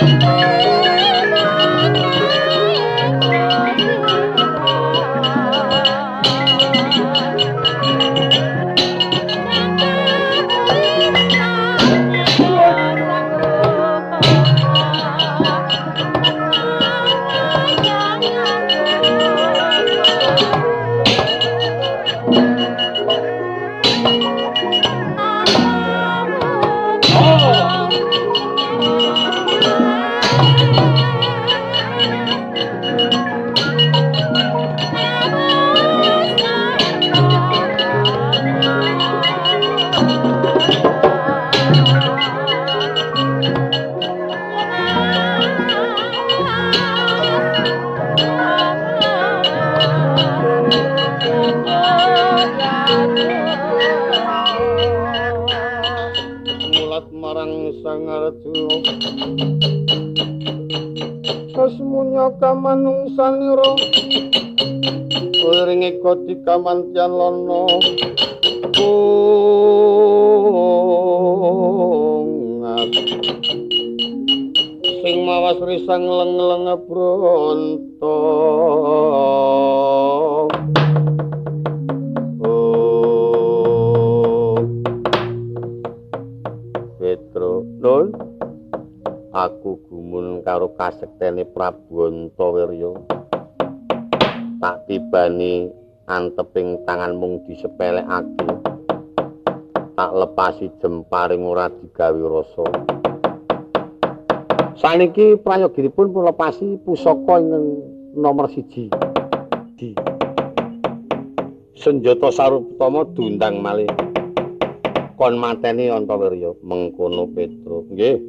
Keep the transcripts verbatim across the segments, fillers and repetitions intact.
Kamanungsanira kuring eka dikamantian lono ungat sing mawas risang leng-leng bronto oh Petro Nun aku gumun karo kasektene Prabu Antawirya tak tibani anteping tangan mung disepelekake tak lepasi jemparing ora digawe rasa saniki prayoginipun pun lepasi pusaka ing nomor siji di senjata saruptama dundang malih kon mateni Antawirya mengkono Petro nggih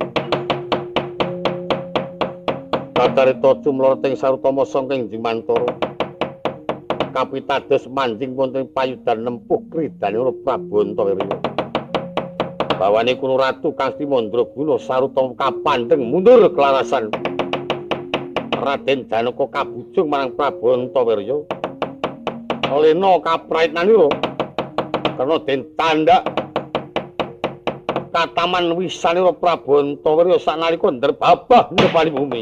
Kacarita cumlorting sarutama sangking Jimantara kapitados manjing wonten payudan nempuh kridanira Prabu Antawirya bawane kulo ratu Kasti Mandraguna sarutama kapandheng mundur kelarasan Raden Janaka kabujung marang Prabu Antawirya lena kapraitnanira karena den tandak kataman wisanira Prabu Antawirya sanalika ndrebabah nepani bumi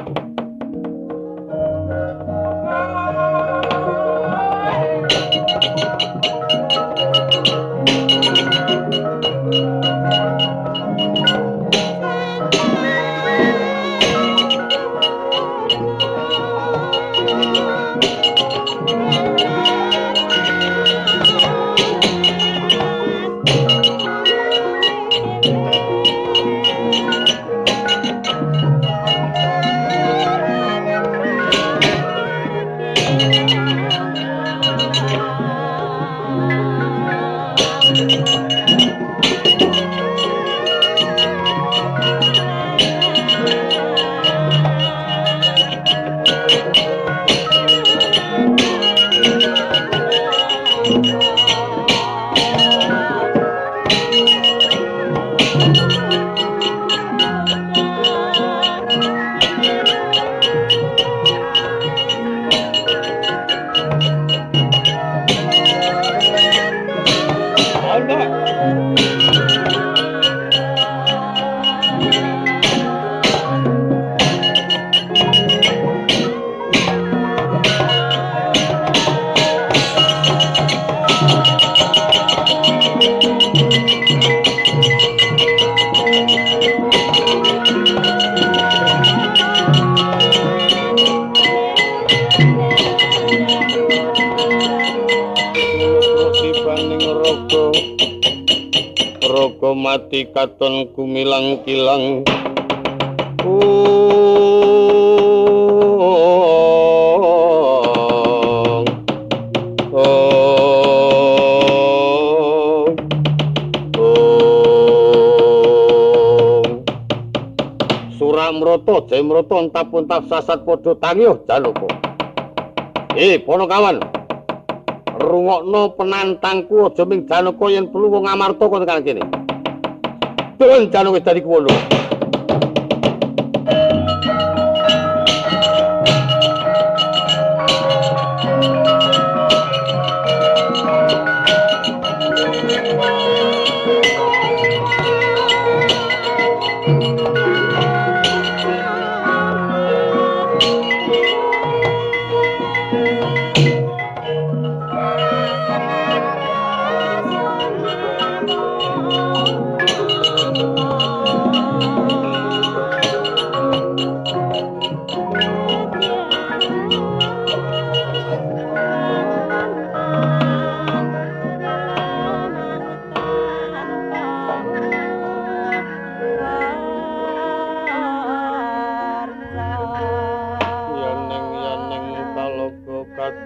mati katon kumilang kilang oh, oh, oh. Suramrata Jayamrata entap-entap sasat padha tangih Janaka eh Ponokawan rungokno penantangku aja ming Janaka yen perlu wong Amarta kon tekan kene Tuhan Janaka wis dadi kuwono.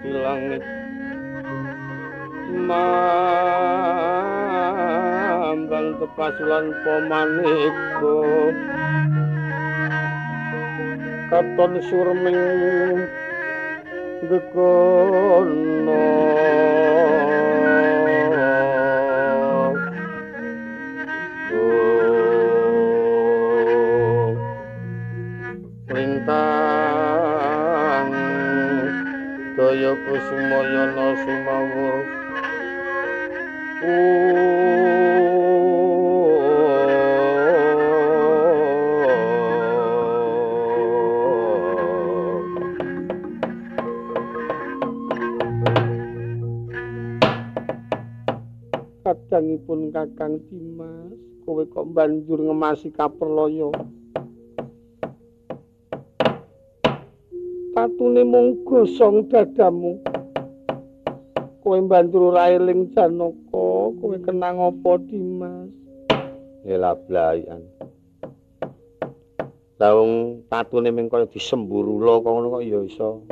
di langit mambang tepasulan pamaneka katon surming gekono lintang daya kusmayana sumawur kadangipun Kakang Dimas kowe kok banjur ngemasi kaperloyo tatune mung gosong dadamu kowe banjur ora eling Janaka kowe kenang apa Dimas ya blayan laung tatune mung kaya disemburu kok ngono kok ya iso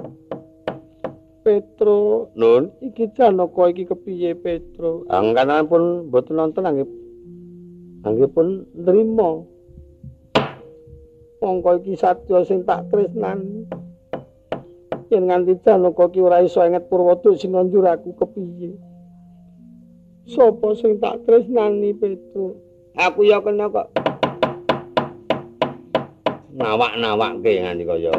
Petro nun iki Janaka iki kepiye Petro angkana pun mboten nonton nggih nggih pun nrimo mongko iki sadya sing tak tresnani yen nganti Janaka ki ora iso inget Purwodo sinanjur aku kepiye sapa sing tak tresnani Petro aku ya kena kok nawak-nawakke nganti kaya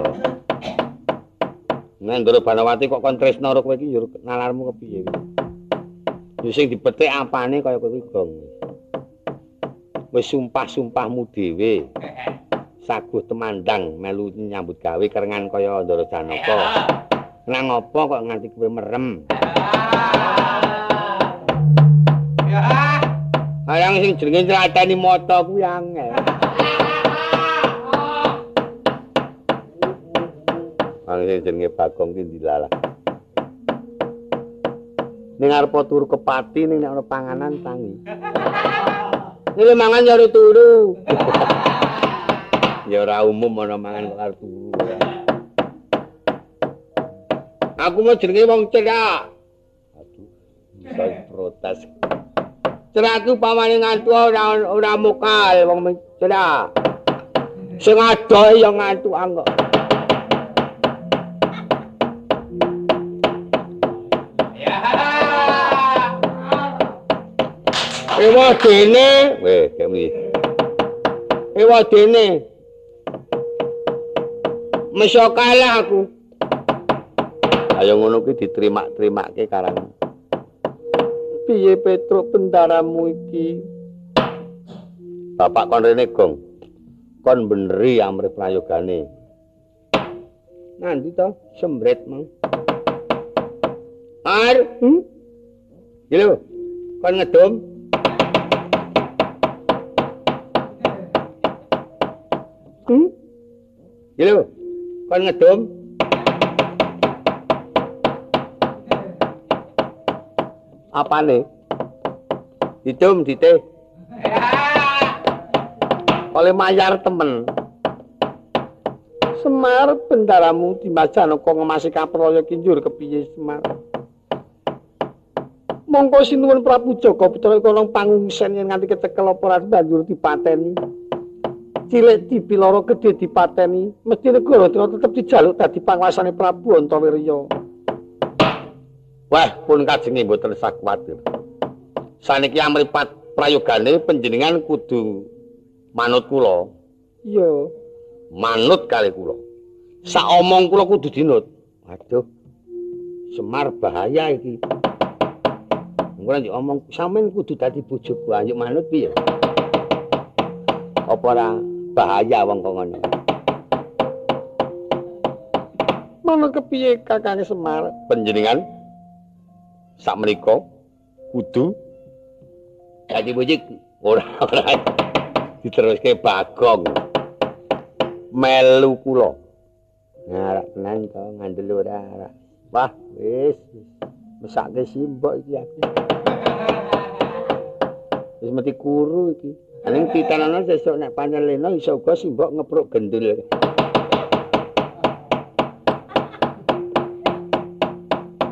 Nandura Banawati kok kon tresna karo kowe iki ya nalarmu kepiye iki ya sing dipetik apane kaya kowe iki gong wis sumpah-sumpahmu dhewe saguh temandang melu nyambut gawe kerengan kaya Ndara Janaka. Nang apa kok nganti kowe merem? Ya. Ayang sing jenenge nyratani mata kuwi angel. Ang sing jenenge Bagong ki dilalah. Ning arep turu kepati ning nek ana panganan tangi. Nek mangan ya turu. Ya ora umum ana mangan kok arep turu. Aku mau jenenge wong cerak. Aduh, bisa protes. Cerakku pamane ngantuk ora ora mokal wong cerak. Sing adoh ya ngantukan kok. Ya. Ewa dene, weh kemi. Ewa dene. Mesya kalah aku. Ayo ngono ki diterima-terimake karang. Piye Petro bendaramu iki? Bapak kon rene gong. Kon beneri amrih prayogane. Nanti to sembret mang. Ar, hm? Lho. Kon ngedom. Hm? Lho. Kon ngedom. Apane? Didum dite. Oleh mayar temen. Semar bendaramu Dimas Janaka ngemasi kapraya kinjur kepiye Semar? Mongko sinuwun Prabu Jaka Putra kolong pangungsen yen nganti kecekel apa ora banjur dipateni. Cilik dipiloro gedhe dipateni, mesti negara tetep dijaluk dadi panguasane Prabu Antawirya. Wah, pun kajenge mboten sak kuwatir. Saniki amripat prayogane panjenengan kudu manut kula. Iya, manut kali kula. Sak omong kula kudu dinut. Waduh. Semar bahaya iki. Engko nek omong sampean kudu dadi bojoku, ayo manut piye? Apa ora bahaya wong kok ngono? Manut kepiye Kakang Semar? Panjenengan sakmenika kudu dadi bojoku. Ora ora diteruske Bagong. Melu kula. Nah, tenan to ngandel ora. Wah, wis mesake simbok iki aku. Wis mesti kuru iki. Ning titanana sesuk nek pancen lena iso uga simbok ngepruk gendul.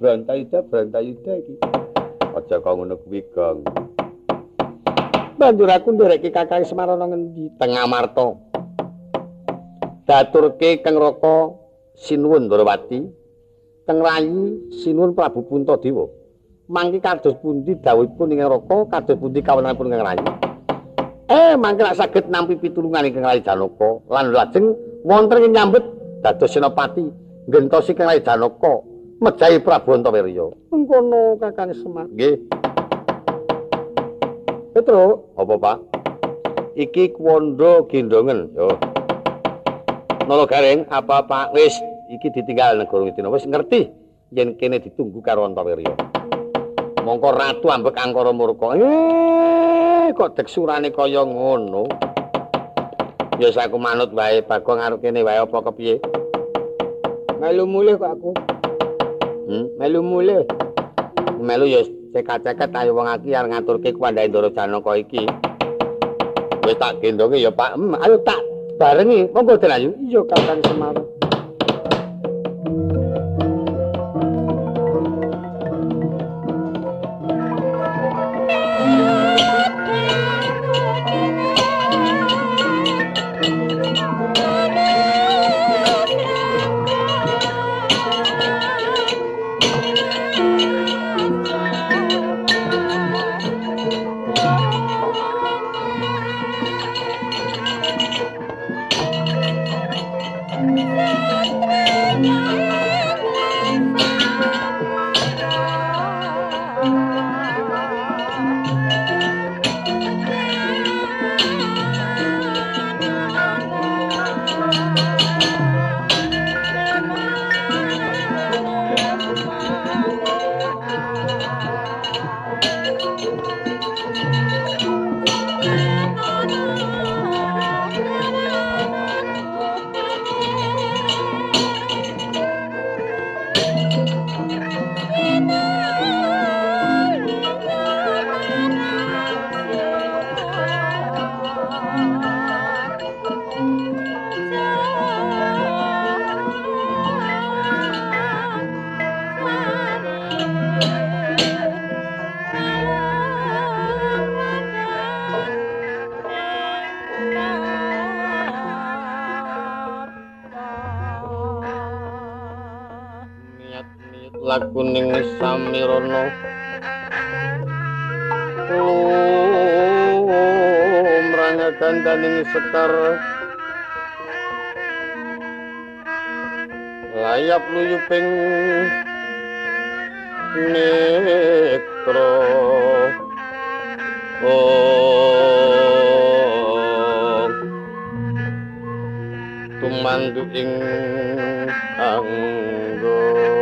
Brantayuda Brantayuda iki. Aja kok ngono kuwi, Gong. Banjur aku ndereke Kakang Semar ana ngendi? Teng Amarta. Daturke Kang Raka sinuwun Ndrawati, Kang Rayi sinuwun Prabu Puntadewa. Mangke kados pundi dawuhipun Kang Raka, kados pundi kawenanipun Kang Rayi? Eh, mangke rak saged nampi pitulungan Kang Rayi Janaka lan lajeng wonten nyambut dados senopati ngentosi Kang Rayi Janaka mejahi Prabu Antawirya. Mengkono Kakang Semar. Nggih. Petro, apa Pak? Iki Kuwanda Gendongen, yo. Nolo Gareng, apa Pak? Wis, iki ditinggal negara Ngastina. Wis ngerti yen kene ditunggu karo Antawirya. Mongko Ratu ambek angkara murka. Eh, kok deksurane kaya ngono. Ya saku manut wae, Bagong arep kene wae apa kepiye? Melu mulih kok aku. Hmm, melu mulih. Melu ya ceket-ceket ayo wong iki arep ngaturke kuwandahe Ndara Janaka iki. Wis tak gendonge ya Pak. Hmm, ayo tak barengi. Monggo Den Ayu. Iya Kakang Semar. Lakuning samirana lumrang gandaning sekar layap luyuping netra oh tumandu ing anggo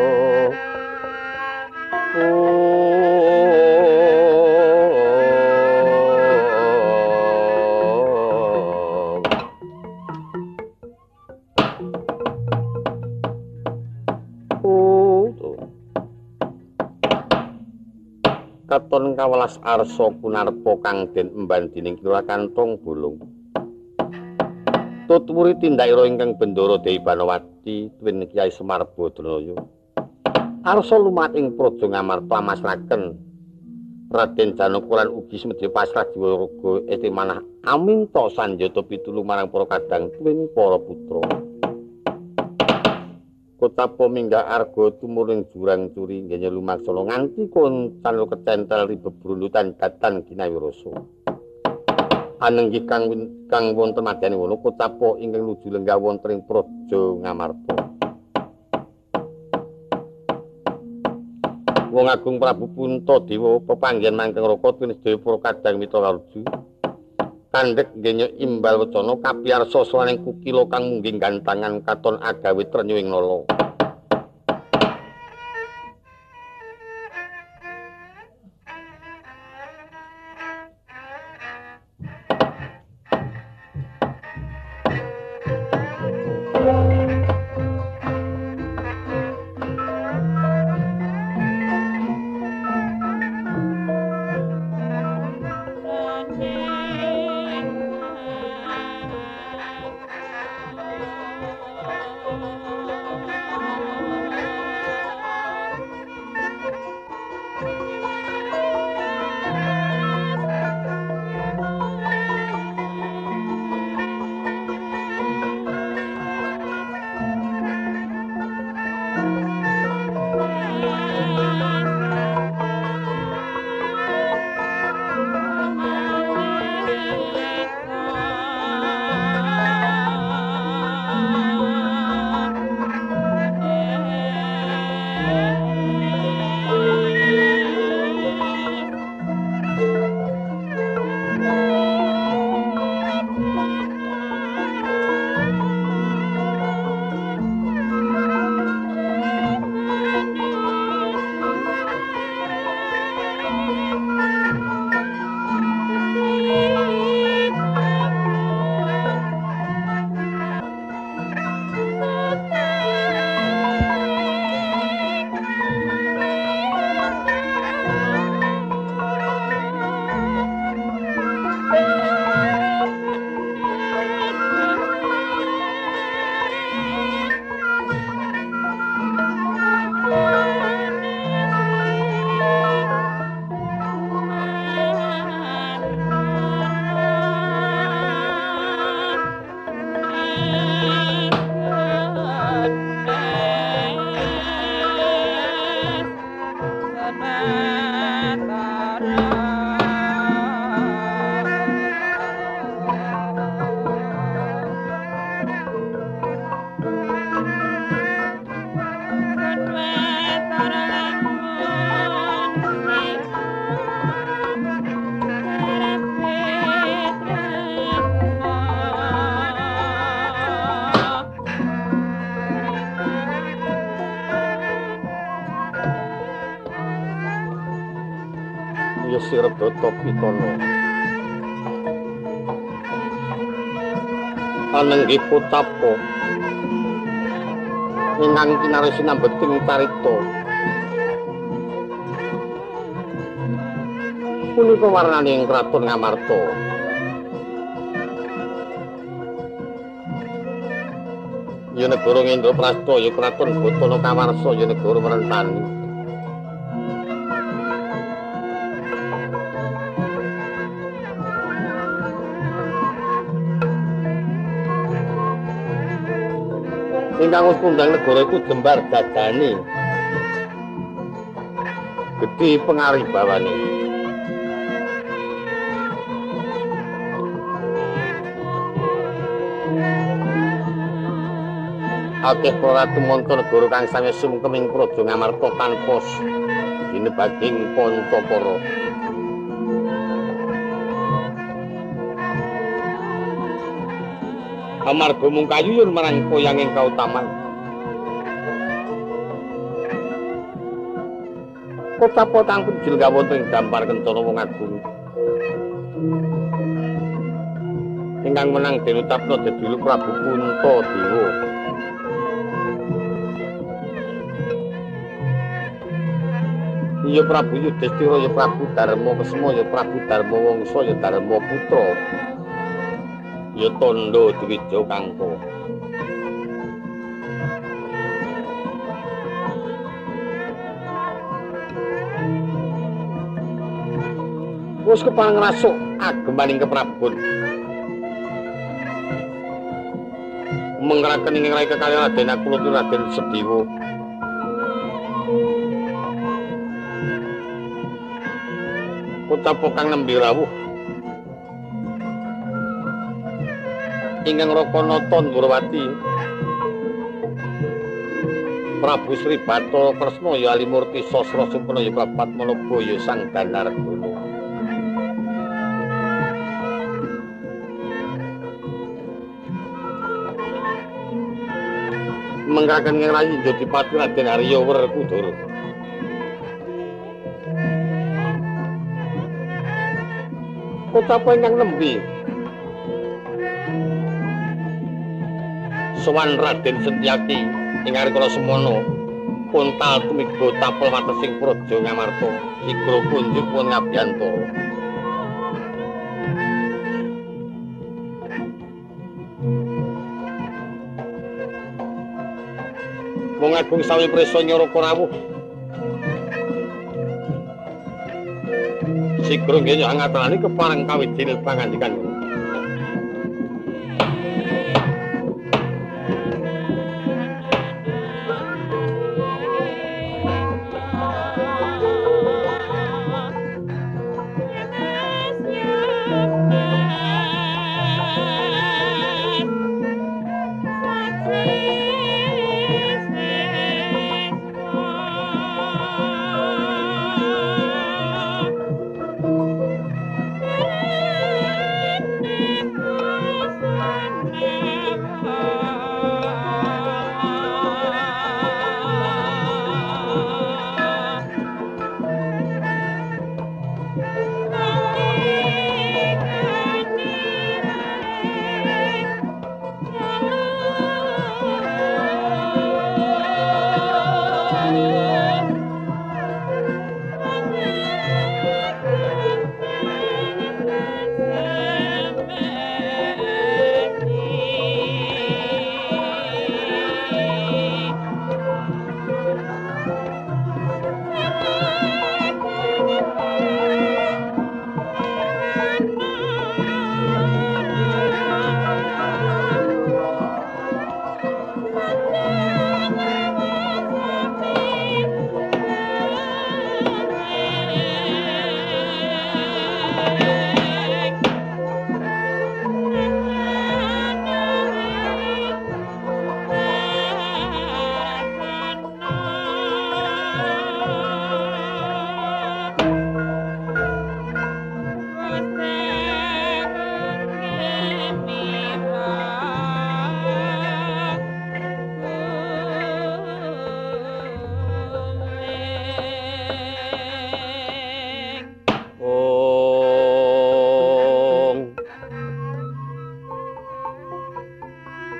Katon kawelas arsa kunarpa kang den emban dening Kira Kantong Bolong. Tutwuri tindakira ingkang Bendara Dewi Banawati tuwin Kyai Semar Badranaya. Arsa lumating praja Ngamarta masraken Raden Janaka lan ugi semedya pasrah Diwaraga ete manah aminta sanjata pitulung marang para kadang tuwin para putra. Kotapa minggah arga tumurung jurang curi nggenya lumaksana nganti koncan kecentel ribebrundutan datan ginawirasa. Anenggih kang kang wonten madyaning wono kotapa ingkang nuju lenggah wonten ing praja Ngamarta. Wong Agung Prabu Puntadewa pepanggihan mangkeng raka tuwin sedaya para kadang mitra karuju. Kandhek nggenya imbal wecana kapiyarsa slaning kukila kang mungging gantangan katon agawe trenyu ing nala. Siredata Pitana. Anenggih Kotapa ingkang kinarya sinambeting carita punika warnaning Kraton Ngamarta. Ya negara Indraprastha, ya Kraton Batana Kawarsa, ya negara Merentani. Ingkang wis kondang negara iku jembar dadane. Gedhe pangaribawane. Akeh para ratu manta negara kang sami sungkem ing Praja Ngamarta tanpa ginebaging Pancapara. Amarga mung kayuyun marang koyanging kautaman. Kotapa kang penjil kawonten ing dampar kencana wong agung. Ingkang menang dinutapna dadi Prabu Puntadewa. Ya Prabu Yudhistira, ya Prabu Darma Kesma, ya Prabu Darma Wangsa, ya Darma Putra. Ya Tandha Dwija Kangka. Wis kepang ngrasuk agemaning keprabon. Menggeraken ing rai kekalih Raden Akulati Raden Sedewa. Kotapa kang nembe rawuh ingkang Rakanata Ndrawati Prabu Sri Bathara Kresna ya Alimurti Sasra Sumpena ya Prabu Padmanaba ya Sang Danargana. Menggeraken ing rayi Jodipati Raden Arya Werkudara. Kotapa ingkang nembe sowan Raden Setyaki ing arikala semana puntal tumiba tapel watesing Praja Ngamarta sigra kunjuk wonten Abhyantara. Wong agung sawi prisa nyaraka rawuh sigra nggih ngaturani kepareng kawijining pangandikan.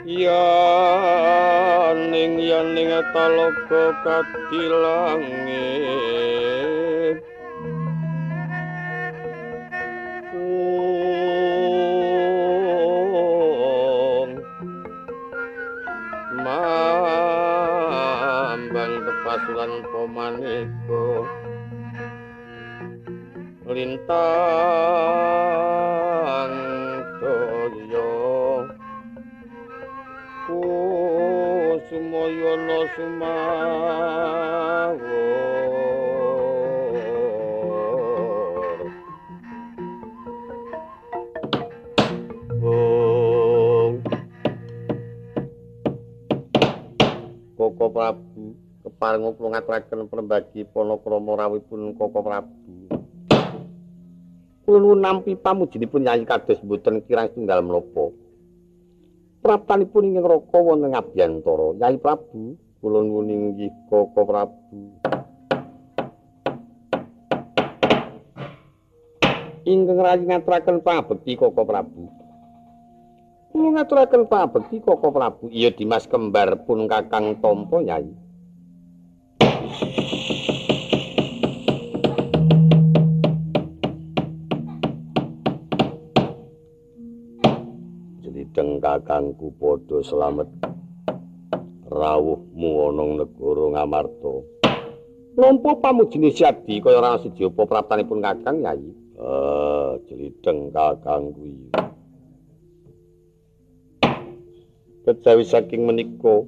yaning yaning talaga kadilangit mambang tepasulan pomaniko lintang toyo kusumoyono sumawur Koko Prabu keparing kula ngaturaken prembagi panakrama rawuhipun Koko Prabu. Kula nuwun nampi pamujinipun Yayi kados mboten kirang setunggal menapa. Praptanipun ingkang raka wonten ngabiyantara. Yayi Prabu, kula nuwun inggih Koko Prabu. Ingkang rayi ngaturaken pangabekti Koko Prabu. Kula ngaturaken pangabekti Koko Prabu. Iya Dimas kembar pun Kakang Tampa Nyai. Jelideng kakangku padha slamet. Rawuhmu ana negara Ngamarta. Nampa pamujine Siadi kaya ora siji apa praptanipun Kakang Nyai. Eh, jelideng kakangku iki. Kejawi saking menika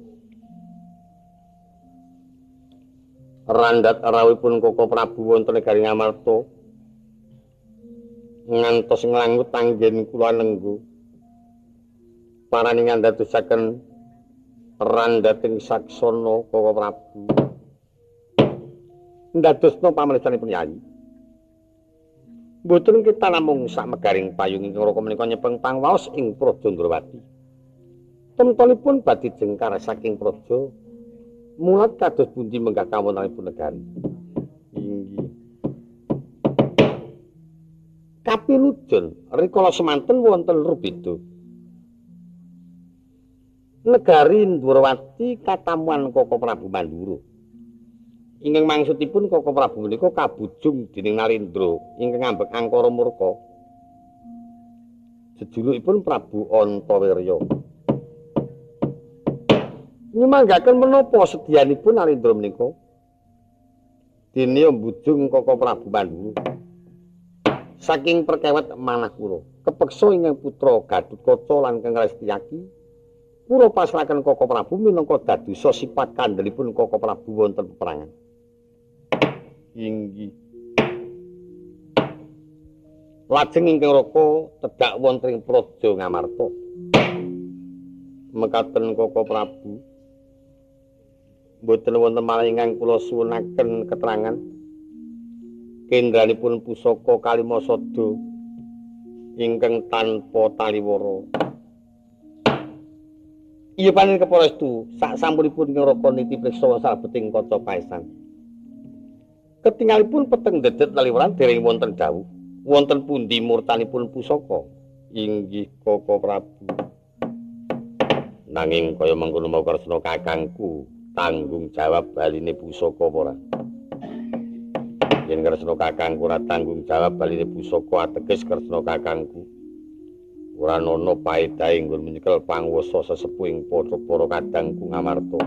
randhat rawuhipun Koko Prabu wonten negari Ngamarta ngantos nglangut anggen kula nenggu paraning ngandhatosaken randhating saksana Koko Prabu ndadosna pamrentahanipun Yayi mboten kita namung sak megaring payung ingkang raka menika nyepeng pangwaos ing Praja Ndrawati. Temtonipun badhe jengkar saking praja mulat kados pundi menggah kawontenanipun negari. Inggih. Kapinujon rikala semanten wonten rubeda. Negari Ndrawati katamuan Koko Prabu Mandura. Ingkang maksudipun Koko Prabu menika kabujung dening Narendra ingkang ngambek angkara murka. Jejulukipun Prabu Antawirya. Nyemanggaken menapa sedyanipun Narendra menika? Dene mbujung Koko Prabu Mandura. Saking perkewet manah kula, kepeksa ingkang putra Gatotkaca lan Kang Restiyaki, kula pasrahaken Koko Prabu minangka dadosa sifat kandhelipun Koko Prabu wonten peperangan. Inggih. Lajeng ingkang raka tedhak wonten ing Praja Ngamarta. Mekaten Koko Prabu mboten wonten malih ingkang kula suwunaken keterangan kendranipun pusaka Kalimasada ingkang tanpa taliwara. Iya panen keparestu sak sampunipun ingkang raka niti priksa salebeting kaca paesan. Ketingalipun peteng dedet laliwaran dereng wonten dawuh. Wonten pundi murtanipun pusaka? Inggih Koko Prabu. Nanging kaya mengkono mau Kresna kakangku tanggung jawab baline pusaka apa ora? Yen Kresna kakangku ora tanggung jawab baline pusaka ateges Kresna kakangku ora ana paedahe nggon menyekel panguwasa sesepuh ing para kadangku Ngamarta.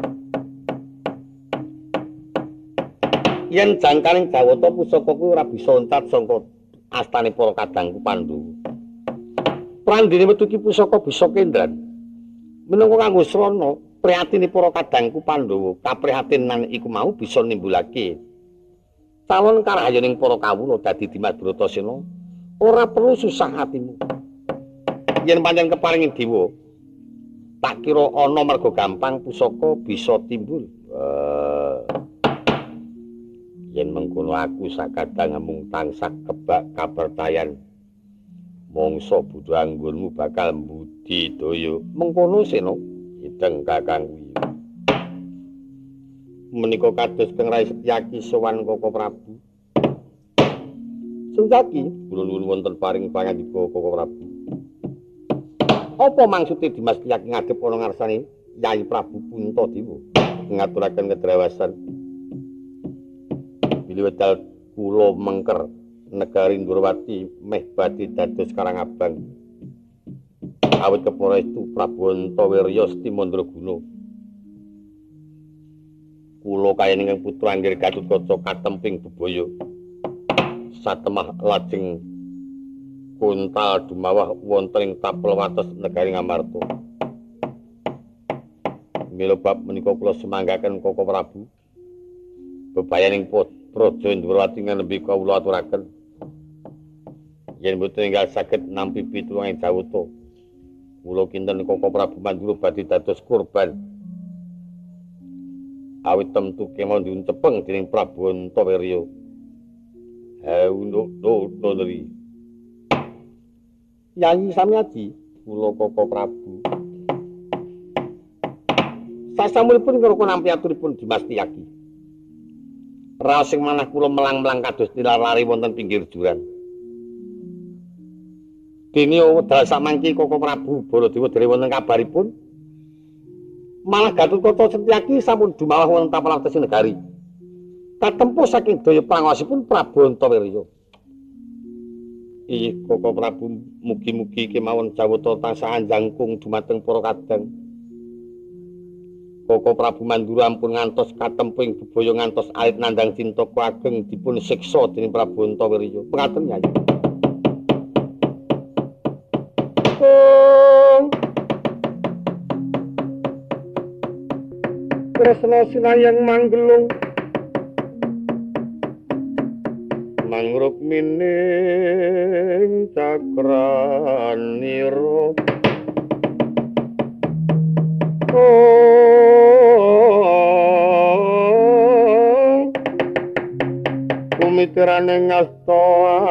Yen jangkaning Jawata pusaka kuwi ora bisa entat saka astane para kadangku Pandhawa. Prandene metu ki pusaka bisa kendran. Menunggu kanggo srana prihatine para kadangku Pandhawa kaprihatinan iku mau bisa nimbulake calon karahayaning para kawula dadi Dimas Bratasena ora perlu susah hatimu. Yen pancen keparingin dewa tak kira ana mergo gampang pusaka bisa timbul. Uh, yen mengkono aku sakadang mung tansah kebak kapertayan mongso budhe anggonmu bakal mbudidaya mengkono sena ideng kakangku menika kados Kang Rai Setyaki sowan Koko Prabu Setyaki kula nuwun wonten paring pangandika Koko Prabu Apa maksudnya Dimas Tiyaki ngadep ana ngarsane Yai Prabu Puntadewa ngaturaken kedrawasan. Bilih wedal kula mengker negari Ndrawati meh badhe dados Karangabang. Awit kepara itu Prabu Antawirya Seti Mandraguna. Kula kayen ingkang putra Anggir Gatotkaca katemping bebaya. Satemah lajeng kuntal dumawah wonten ing tapel wates negari Ngamarta. Mila bab menika kula semanggaken Koko Prabu. Bebayaning Praja Ndrawati nembe kawula aturaken. Yen mboten enggal saged nampi pitulungan Jawata, kula kinten Koko Prabu Mandura badhe dados kurban. Awit temtu kemawon diuncepeng dening Prabu Antawirya. Ha unduk nuri. Yayi Samyaji, kula Koko Prabu. Sasampunipun kula nampi aturipun Dimas Tiyaki. Raos sing manah kula melang-melang kados tilar-lari wonten pinggir juran. Dene wedal samangki Koko Prabu Baladewa dherek wonten kabaripun malah Gatotkaca Setyaki sampun dumawah wonten tapel wates negari. Katempuh saking daya prangaosipun Prabu Antawirya. Inggih Koko Prabu, mugi-mugi kemawon Jawata tansah anjangkung dumateng para kadang. Koko Prabu Mandura ampun ngantos katemping bebaya ngantos alit nandhang cinta ageng dipun siksa dening Prabu Antawirya. Pengaten Nyai. Kresna sinayang manggelung mangruk mining cakranira. Oh kumitirane ngasta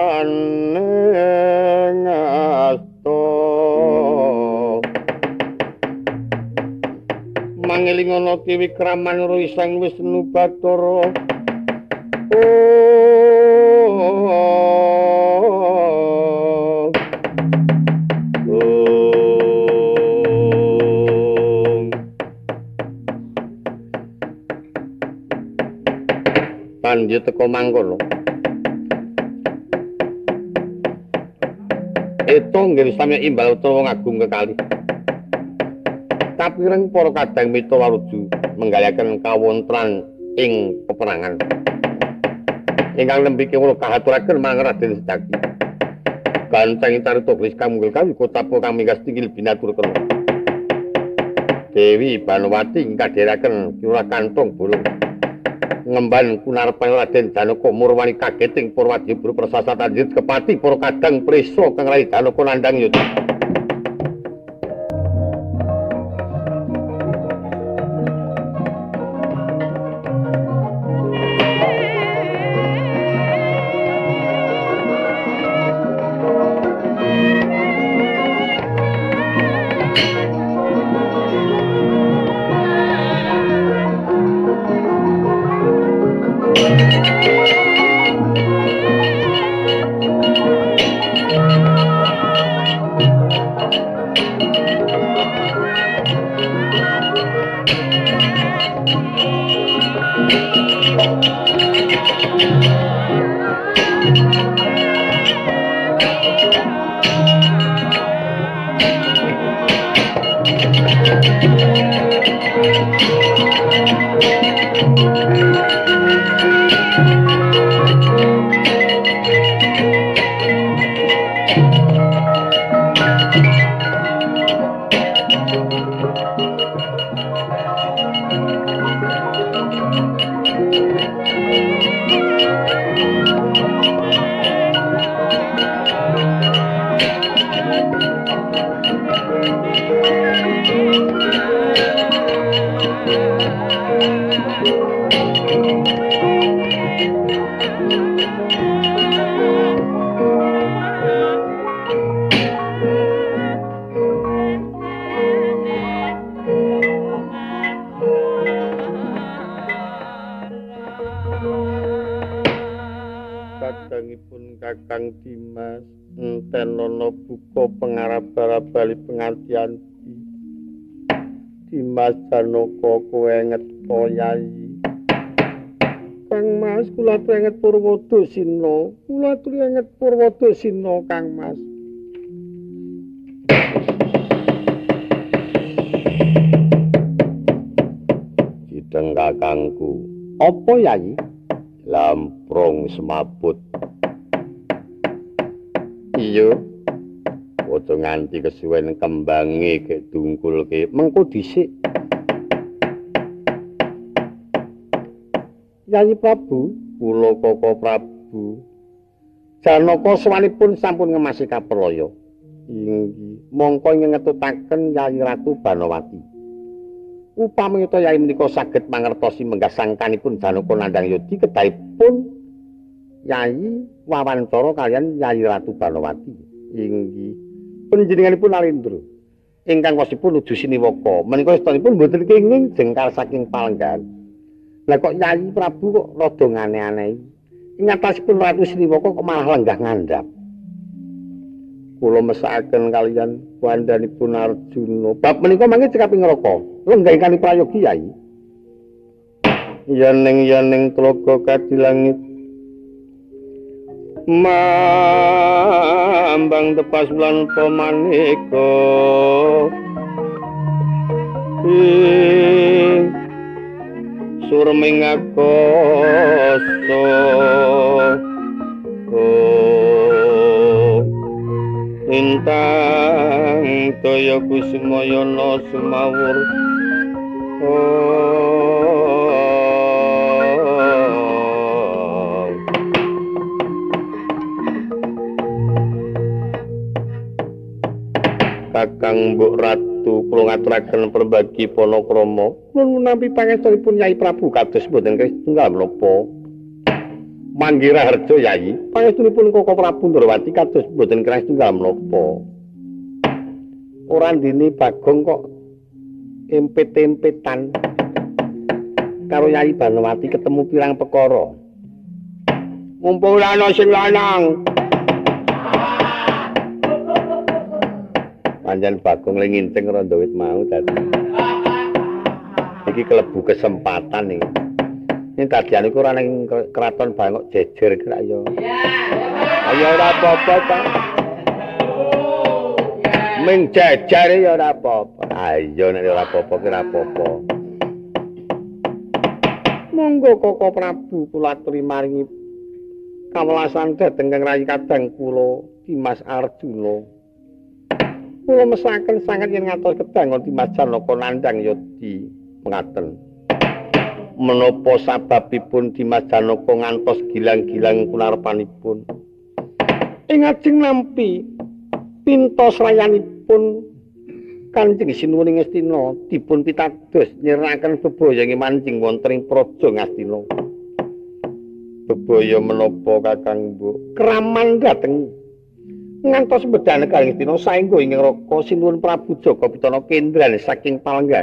ngasta mangelingana Triwikraman Ri Sang Wisnu Bathara. Oh, panjenengan teka mangkono. Eto nggih sami imbal utawa wong agung kekalih. Kapireng para kadang mitra waruju menggalaken kawontran ing peperangan. Ingkang nembe kula kahaturaken marang Raden Setyaki. Gancang carita gris kamunggel kawi kotapa kang minggas tinggil binatur kena. Dewi Banowati kadheraken kirah kantong bolong. Ngemban kunarepane Raden Janaka murwani kageting para wadya prasasatan jit kepati para kadang prisa kang Raden Janaka nandhang yuda. Thank you. Kakang Dimas enten ana buka pengarap-arabali pengantian Dimas Janaka kowe ngetho Yayi. Kang Mas kula trenget Purwada Sina. Kula trenget Purwada Sina Kang Mas. Sideng kakangku. Apa Yayi? Lamprong semaput. Iya. Ojo nganti kesuwen kembange gek dungkulke. Mengko dhisik. Yayi Prabu, kula Koko Prabu. Janaka sawanipun sampun ngemasi kapraya. Inggih, mongko ing ngetutaken Yayi Ratu Banawati. Upami to Yayi menika saged mangertosi menggah sangkanipun Janaka Nandang Yodi kedahipun Yayi wawancara kalian Yayi Ratu Banawati. Inggih. Panjenenganipun Narendra ingkang wasipun nuju Siniwaka. Menika istanipun boten kenging jengkal saking palenggan. Lah kok Yayi Prabu kok rada ngane-aneh. Ing atasipun Ratu Siniwaka kok malah lenggah ngandhap. Kula mesakaken kalian wandhanipun Arjuna. Bab menika mangke cekaping neraka. Lenggah ingkang prayogi Yayi. Yaning-yaning tlaga kadilangit. Mambang tepas wulan pamaneka. Ing surming akasa. Oh. Intang daya kusumayana sumawur. Oh. Kakang Mbok Ratu kula ngaturaken perbagi panakrama. Nuwun nampi pangestunipun Yayi Prabu kados boten tunggal menapa. Manggira Harja Yayi, pangestunipun Koko Prabu Ndrawati kados boten kirang tunggal menapa. Ora ndene Bagong kok empet-empetan karo Yayi Banawati ketemu pirang perkara. Mumpung ana sing lanang. Panjen Bagong le nginceng randa wit mau dadi. Iki kelebu kesempatan iki. Ning dadian iku ora ning keraton Bangok jejer iki ra ya. Ayo ora apa-apa ta. Ming jejer ya ora apa-apa. Ayo nek ora apa-apa ki ora apa-apa. Monggo Koko Prabu kula aturi maringi kawelasan dhateng Kang Rayi Kadang kula Dimas Arjuna. Kula mesaken sanget yen ngatos kedangon Dimas Janaka Nandang Yodi mengaten. Menapa sababipun Dimas Janaka ngantos gilang-gilang kunarepanipun? Ing ajeng nampi pintos rayanipun Kanjeng Sinuwuning Ngastina dipun pitados nyerahaken bebaya mancing wonten ing praja Ngastina. Bebaya menapa Kakang Mbok? Kraman dhateng ngantos medal negari Ngastina saengga ing Raka Sinuwun Prabu Jaka Pitana kendran saking palenggan.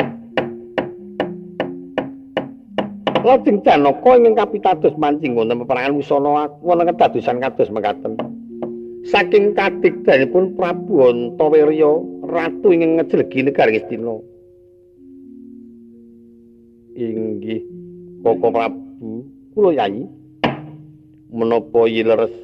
Lajeng Janaka ingkang kapitados mancing wonten peperangan Wisana wonten kedadosan kados mekaten. Saking kadigdanipun Prabu Antawirya ratu ingkang ngejlegi negari Ngastina. Inggih Koko Prabu kula Yayi menapa yileres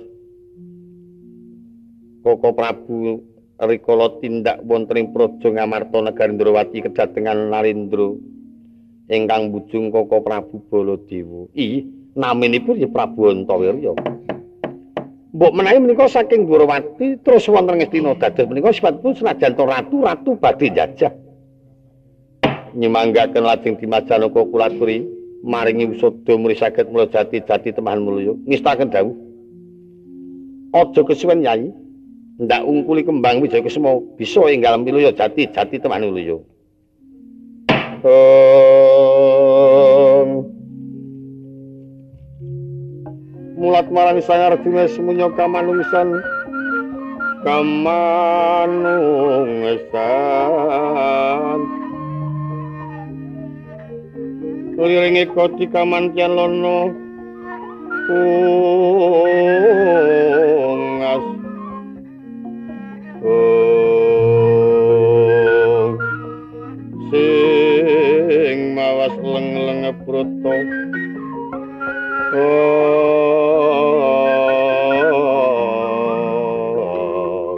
Koko Prabu rikala tindak wonten ing praja Ngamarta negari Ndrawati kedatengan Narendra ingkang bujung Koko Prabu Baladewa. Ih, naminipun ya Prabu Antawirya. Mbok menawi menika saking Ndrawati terus wonten Ngastina dados menika sipatipun senajan to ratu-ratu badhe njajah. Nyemanggaken lajeng Dimas Janaka kula aturi maringi wisada murid saged mula jati-jati temahan mulya. Ngestaken dawuh. Aja kesuwen Yayi. Ndak ungkuli kembang Wijaya Kusuma bisa enggal milaya jati-jati teman mulya. Um, mulat marang Sang Arjuna semuanya kamanungsan kamanungsan liringe koti kamantian lono oh sing mawas leng-leng broto oh,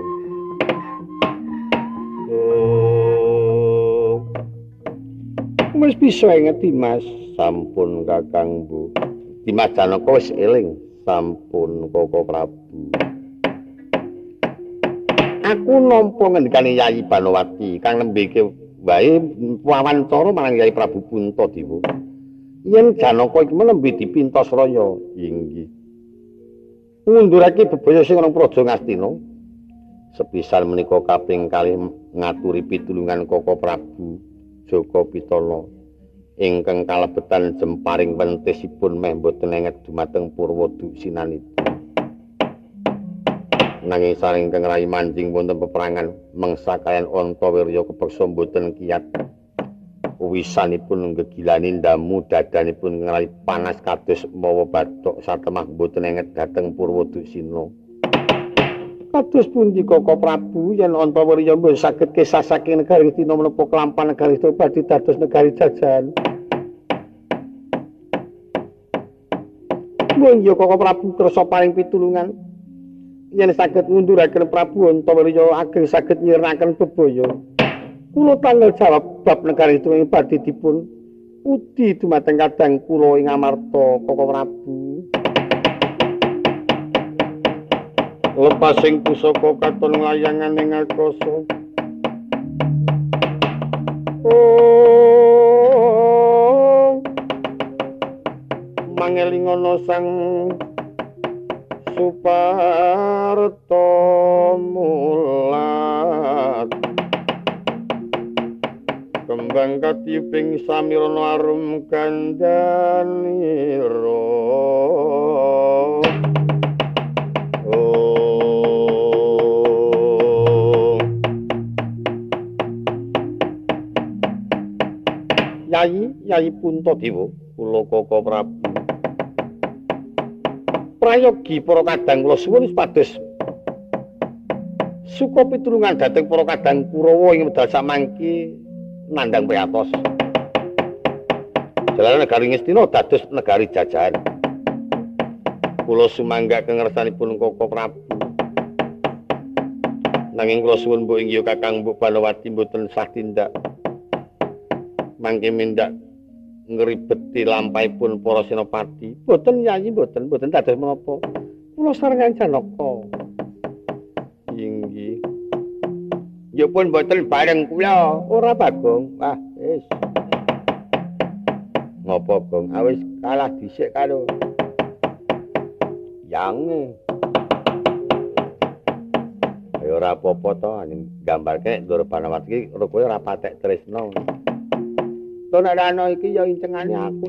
oh. Wis bisa ngeti Mas sampun Kakang Bu Dimas Janaka wis eling sampun Koko Prabu aku nampa ngendikane Yayi Banowati kang nembeke wae wawancara marang Yayi Prabu Puntadewa yen Janaka iki menembe dipintos raya inggih ngundurake bebaya sing ana praja Ngastina sepisan menika kaping kalih ngaturi pitulungan Koko Prabu Joko Pitana ingkang kalebetan jemparing wentisipun meh boten enget dumateng Purwodu Sinanita nanging saring ingkang rayi manjing wonten peperangan mangsa kaliyan Antawirya kepeksa boten kiyat wisanipun gegilani ndamu dadanipun ngrayi panas kados mawa bathok satemah boten enget dhateng Purwodu Sina kados pundi Koko Prabu yen Antawirya mboten saged kesah saking negari Tina menapa kelampan negari Tina badhe dados negari jajahan mung ya Koko Prabu kersa paring pitulungan yen saged ngunduraken Prabu Antawirya ageng saged nyirnaken bebaya kula tanggal jawab bab negari Tina badhe dipun udi dumateng kadang kula ing amarta Koko Prabu lepasing pusaka katon nglayangan ing akasa oh mangelingono sang Suparto mulat kembang katiping samirana arum kandhanira Yayi, Yayi Puntadewa, kula Koko Prabu. Prayogi para kadang kula suwun supados suka pitulungan dhateng para kadang Kurawa ing medal samangki nandhang priatos. Jalaran negari Ngastina dados negari jajahan. Kula sumangga kengersanipun Koko Prabu. Nanging kula suwun mbok inggih Kakang Mbok Banowati mboten sah tindak. Mangke mindak ngribeti lampahipun para senopati. Boten Yayi, boten, boten dados menapa. Kula sarengan Janaka. Inggih. Ya pun boten bareng kula. Ora Bagong. Wah, wis. Ngopo, Gong? Awis kalah dhisik karo Yang. Ya ora apa-apa to, gambarke Ndoro Banowati iki rupae ora patek tresna. Tonarano iki ya incengane aku.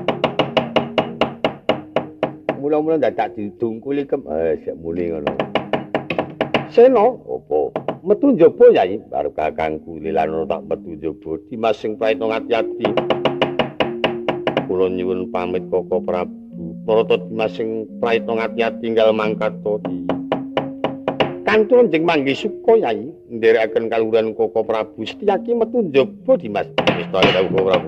Mula-mula dadak didungkuli kem eh sik muni ngono. Sena opo? Metu njaba Yayi, karo kakangku Lilanono tak metu njaba. Dimas sing praitna ngati-ati. Kula nyuwun pamit Koko Prabu. Marata Dimas sing praitna ngati-ati tinggal mangkata di. Kantur njing manggi suka Yayi nderekaken kaluhuran Koko Prabu. Setyaki metu njaba Dimas. Wis to Koko Prabu.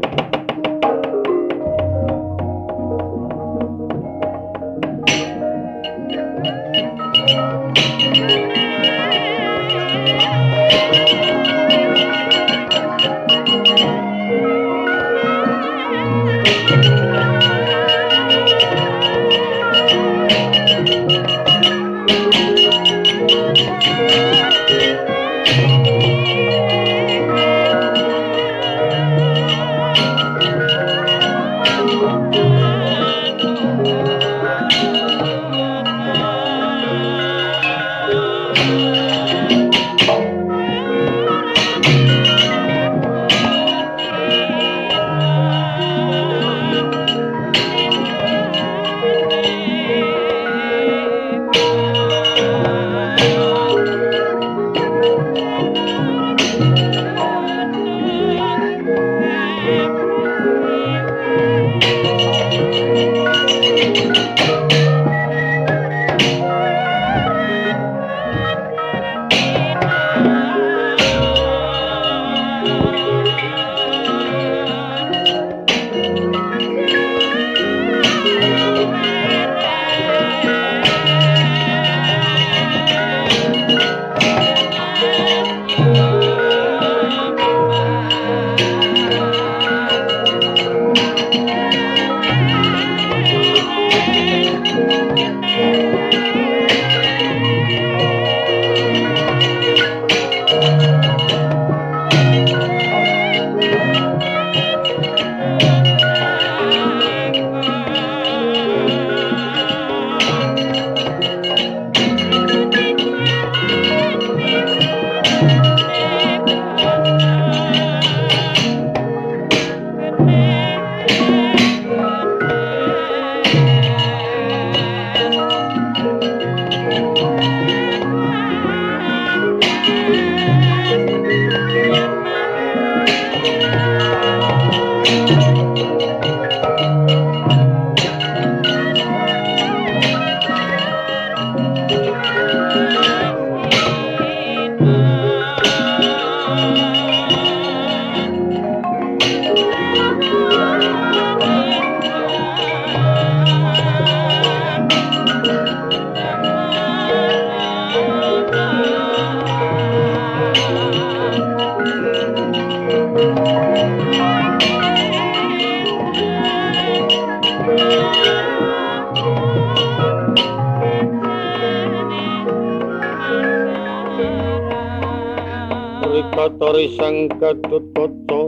Rikatori sang Gatotkaca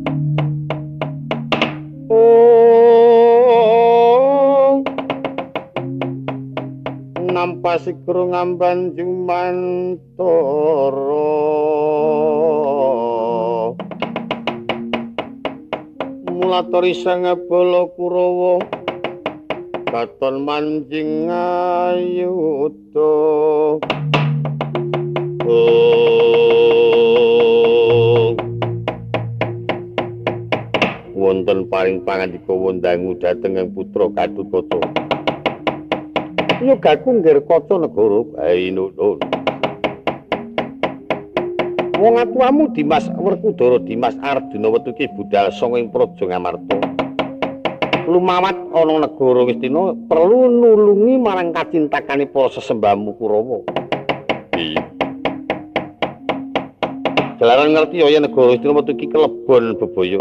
nampasi kru ngamban Jumantara mulatori sang Balakurawa katon manjing ayuda wonten paring pangandika wondangu dhateng ing putra Gatotkaca yogaku nggir kaca negara Bainun. Wong atuamu Dimas Werkudara Dimas Arjuna wetu iki budal sanga ing Praja Ngamarta. Lumawat ana negara Ngastina perlu nulungi marang kacintakane para sesembahmu Kurawa. Iya. Jalaran ngerti ya negara Ngastina wetu iki kelebon bebaya.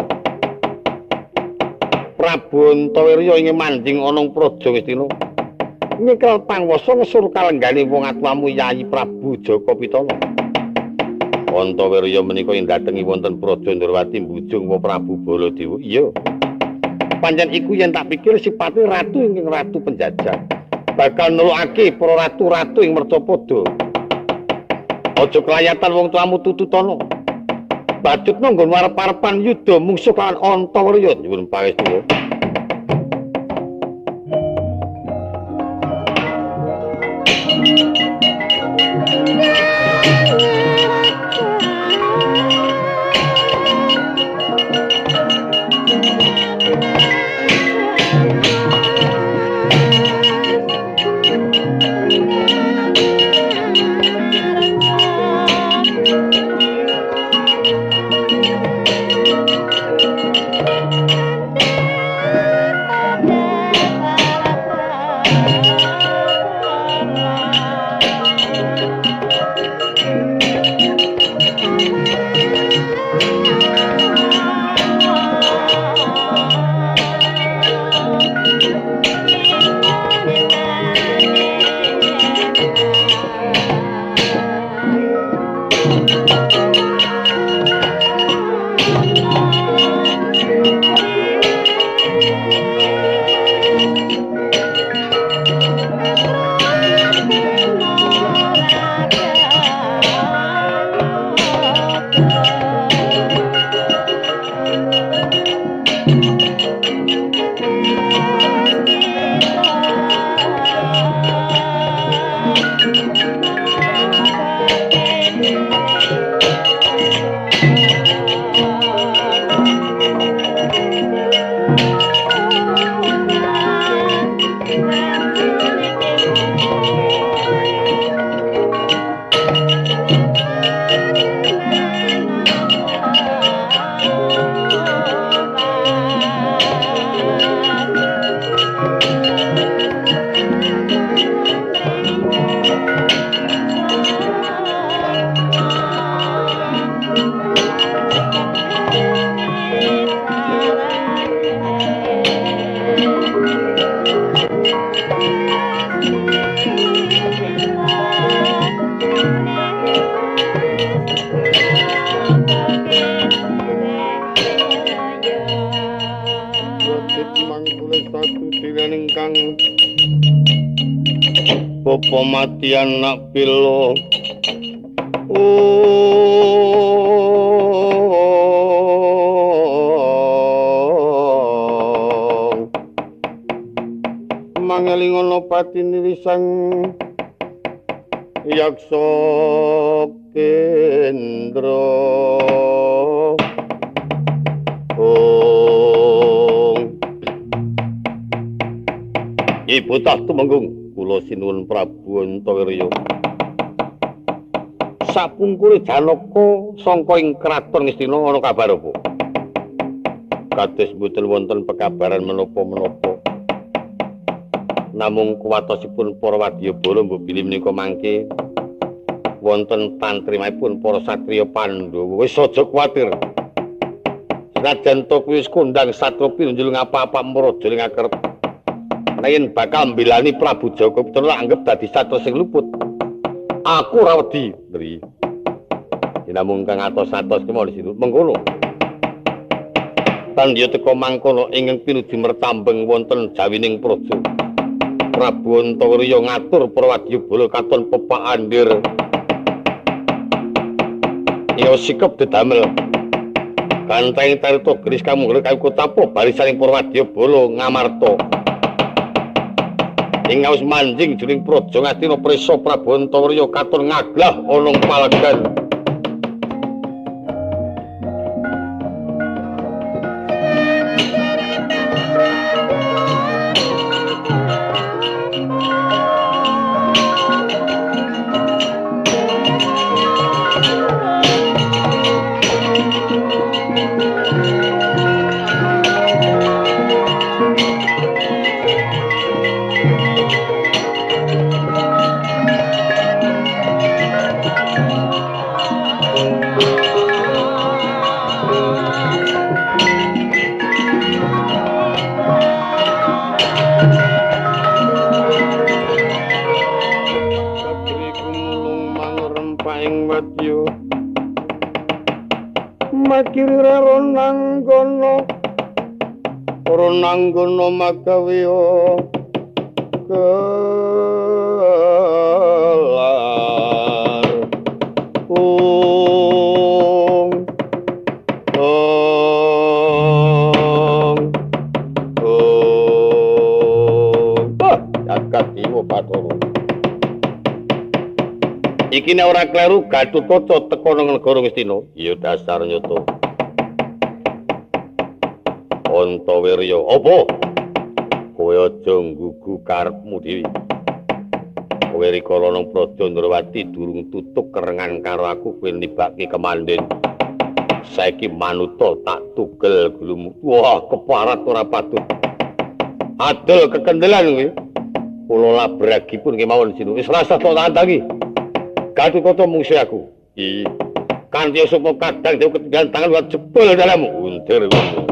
Prabu Antawirya ingin manjing ana ing Praja Ngastina. Nyekel pangwasa ngesur kalenggane wong atuamu Yayi Prabu Jaka Pitana. Antawirya menika ing datengi wonten Praja Ndrawati mbujung wa Prabu Baladewa. Iya. Pancen iku yen tak pikir sipate ratu ingkang ratu penjajah. Bakal nulokake para ratu-ratu ing mercapada. Aja kelayatan wong tuamu Tututana. Bajutna nggon arep-arepan yuda mungsuh kan Antawirya nyuwun pangestu. Bapa mati anak pilo oh mangelingono patini sang yaksa kendra oh ibu tak tumenggung kula sinuwun Prabu Antawirya. Sapungkure Janaka sangka ing kraton Ngastina ana kabar apa? Kados mboten wonten pekabaran menapa-menapa. Namung kuwatosipun para wadyabala mbok bilih menika mangke wonten tantrimipun para satriya Pandhawa. Wis aja kuwatir. Raden to kuwi wis kondang satra pinunjul ngapa-apa mraja ning akerep. Yen bakal mbelani Prabu Joko terus anggap dadi satra sing luput. Aku ora wedi, Ndri. Namung kang atos-atos ki mau di situ mengkono. Tandya teka mangkono ingkang pinuju mertambeng wonten jawining praja. Prabu Antawarya ngatur para wadyabala katon pepak andir. Ya sikep dedamel. Kanteng tarita geris kamungger kayu kutapo barisaning para wadyabala ngamarta. Ing ngaos manjing jroning praja Ngastina Prisa Prabu Antawarya katon ngaglah ana palagan. Makirira ronanggono ronanggono magawiyo kelar ung ung ung ah jagat iwo Bathara. Iki nek ora kleru Gatotkaca teka nang negara Ngastina. Ya dasar nyoto. Antawirya, apa? Kowe aja nggugu karepmu dhewe. Kowe rikala nang Praja Ndrawati durung tutuk kerengan karo aku kowe nibake kemanden. Saiki manuta tak tugel gulumu. Wah, keparat ora patut. Adol kekendelan kowe. Kula labragipun kemawon sinu. Wis rasa tok tangi. Gatotkaca mungsuh aku. Iya. Kanthi sapa kadang dhewe ketinggalan tangan buat jebol dalammu. Untir.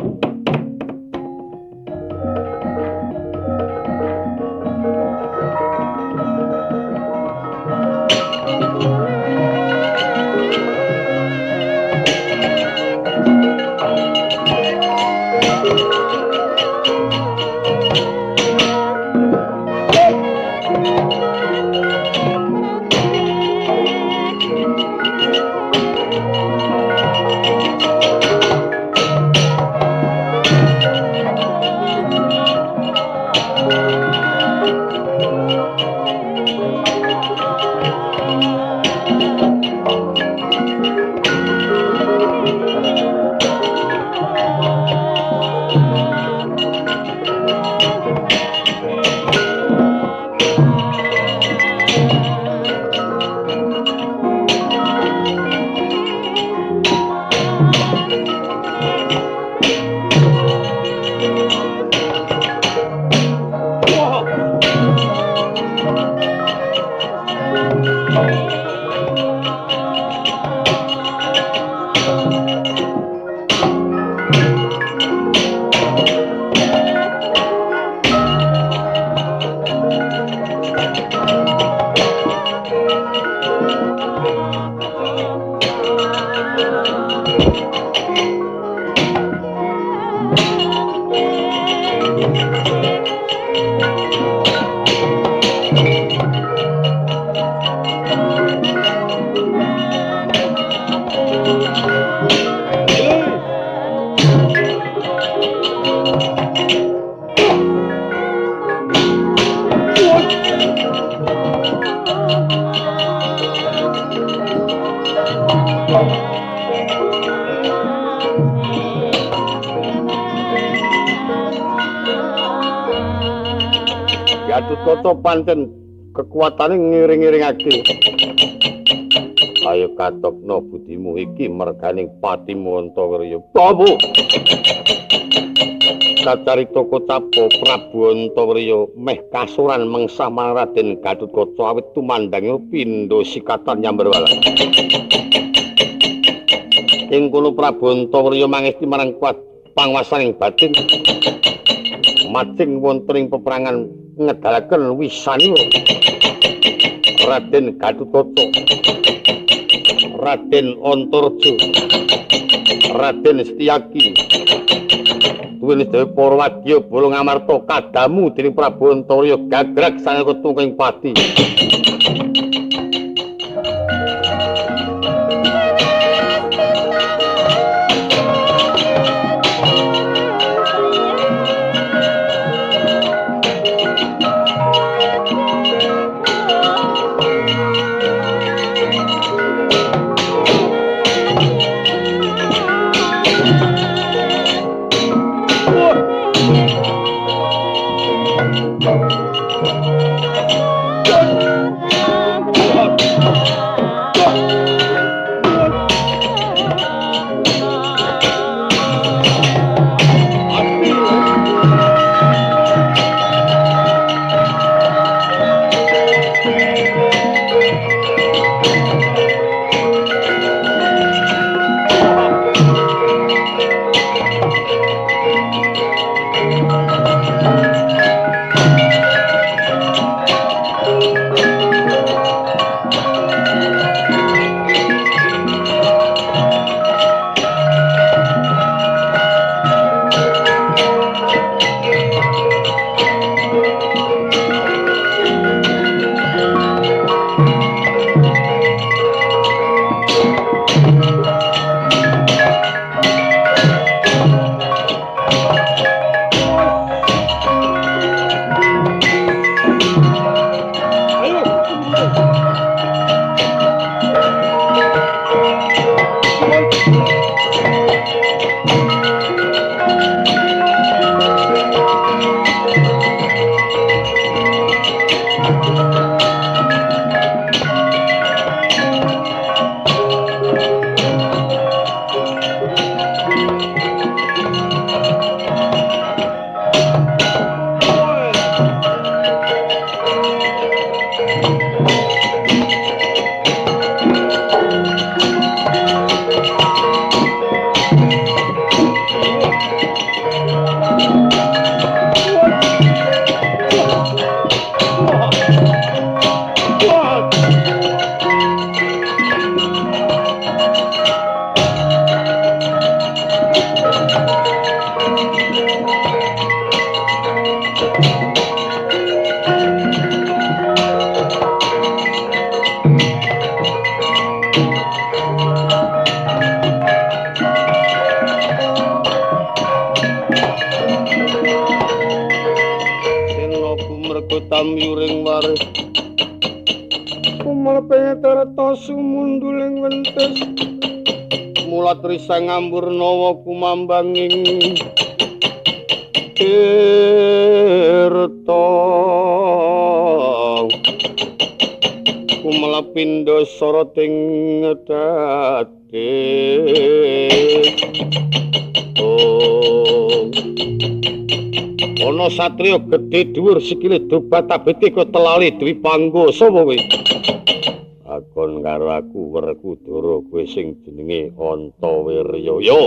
Gatotkaca pancen kekuatane ngiring-iringake. Ayo katokno budimu iki merganing patimu Antawarya. Prabu. Kacarita Kocapa Prabu Antawarya meh kasuran mengsah marang Raden Gatotkaca awit tumandangé pindha sikatan nyamber walas. Ing kono Prabu Antawerya mangesti marang kuat panguwasaning batin. Majeng wonten ing peperangan ngedalaken wisanipun Raden Gatotkaca, Raden Antareja, Raden Setyaki, duweni dewe para wadya bala ngamarta kadamu dening Prabu Antawerya gagrag saneka tungking pati. Tamyuring waris kumal pengetarata sumunduling wentes mulat risa ngamburnawa kumambanging tirta kumala pindha sarating dadi oh ana satriya gedhe dhuwur sikile dobat-abete kok telali duwi panggo sapa kowe akon karo aku Werkudara kowe sing jenenge Antawirya yo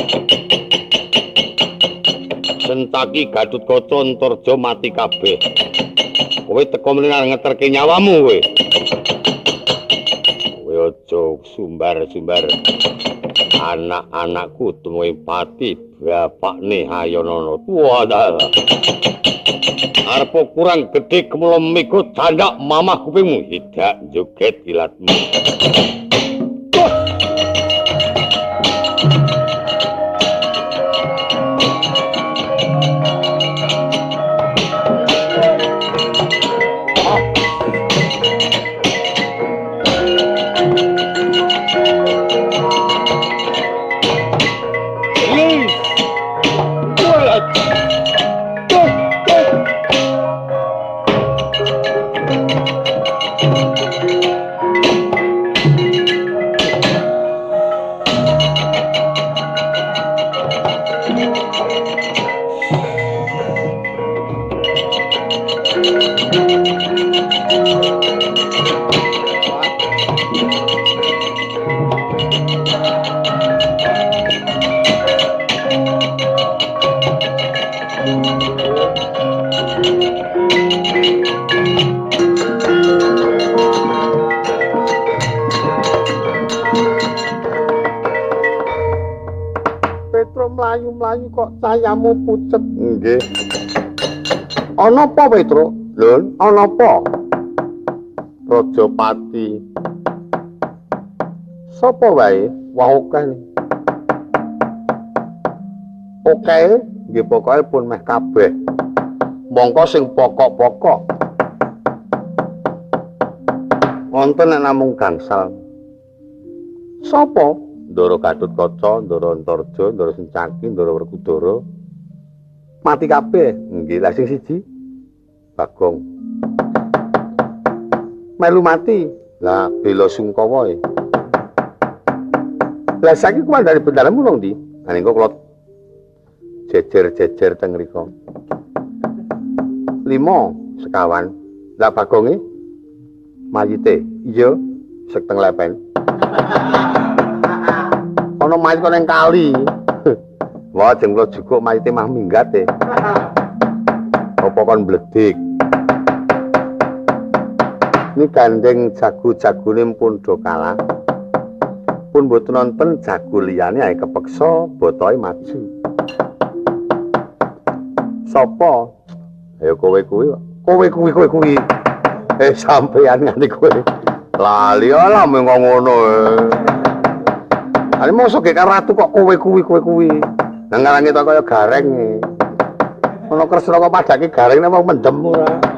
Sentaki Gatotkaca Antareja mati kabeh kowe teko mlinar ngeterke nyawamu kowe kowe aja sumbar-sumbar anak-anakku tumuhe pati bapakne Hayanana tuwa arep kurang gedhe kemulem mikut candak mamah kupingmu hidak joget ilatmu mlayu kok cahayamu pucet. Nggih. Ana apa, Petro? Lho, ana apa? Rajapati. Sapa wae? Wah akeh. Oke, nggih pokoke pun meh kabeh. Mongko sing pokok-pokok. Wonten nek namung gangsal. Sapa? Ndara Gatotkaca, Ndara Antarja, Ndara Sencaki, Ndara Werkudara. Mati kabeh. Nggih, lha sing siji Bagong. Melu mati. Lah Bela Sungkawa e. Lah saiki kumandane bendarmu nang ndi? Ha ning kula jejer-jejer teng mriku. Lima sekawan. Lah Bagonge mayite. Iya, sek teng lepen. Ana mayit kok ning kali. Wah, jeng kula jukuk mayite mah minggat e. Apa kon bledik? Ini gandeng jago-jagone pun do kalah. Pun mboten nonton jago liyane ae kepeksa botohe maju. Sapa? Ayo kowe kuwi. Kowe kuwi kowe kuwi. Eh sampeyan ngene kowe. Lali ala mung ngono. Ani mosok gek ratu kok kowe kuwi kowe kuwi. Nang ngarange to kaya gareng. Ana kresna kok padake gareng nek mendem ora.